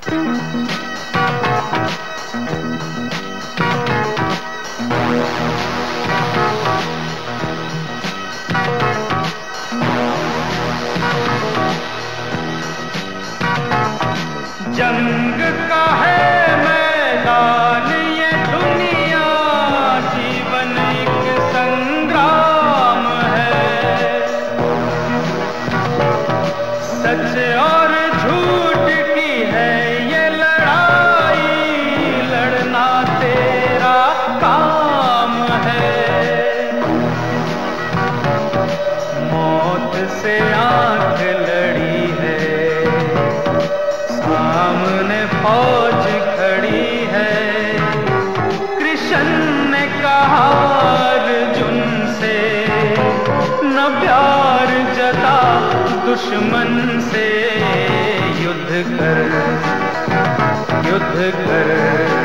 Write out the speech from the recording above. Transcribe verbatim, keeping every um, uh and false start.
जंग का है मैदान ये दुनिया, जीवन एक संग्राम है। सच और झूठ की है ये लड़ाई, लड़ना तेरा काम है। मौत से आंख लड़ी है, सामने फौज खड़ी है। कृष्ण ने कहा अर्जुन से, न प्यार जता दुश्मन से। युद्ध कर, युद्ध कर।